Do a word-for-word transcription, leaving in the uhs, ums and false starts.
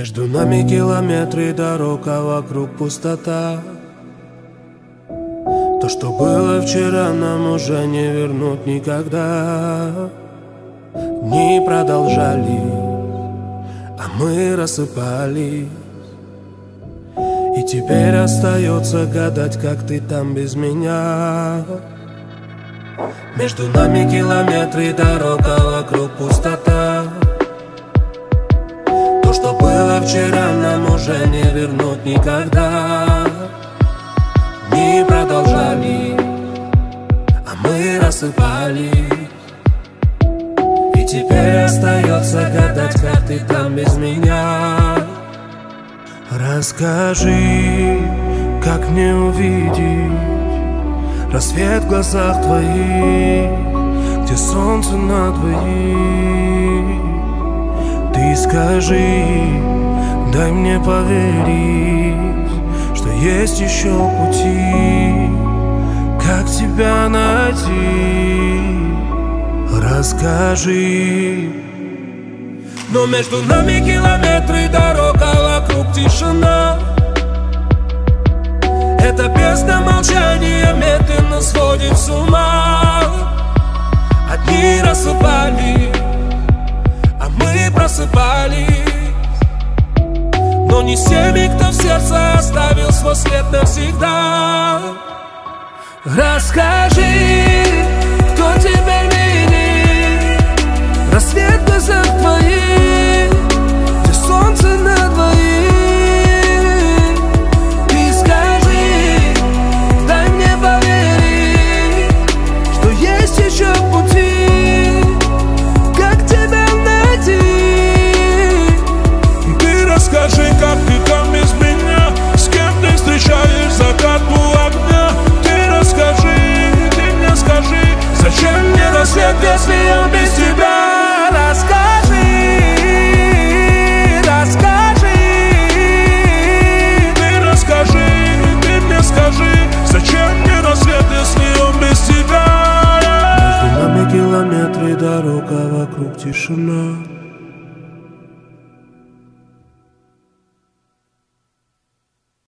Между нами километры дорог, а вокруг пустота. То, что было вчера, нам уже не вернуть никогда. Дни продолжались, а мы рассыпались. И теперь остается гадать, как ты там без меня. Между нами километры дорог, а вокруг пустота. То, что было вчера, нам уже не вернуть никогда. Дни продолжались, а мы рассыпались. И теперь остается гадать, как ты там без меня. Расскажи, как мне увидеть рассвет в глазах твоих, где солнце на двоих. Ты скажи, дай мне поверить, что есть еще пути, как тебя найти. Расскажи. Но между нами километры дорог, а вокруг тишина. Эта песня молчания медленно сводит с ума. Одни рассыпались, а мы просыпались. Но не с теми, кто в сердце оставил свой след навсегда. Расскажи, кто теперь видит рассвет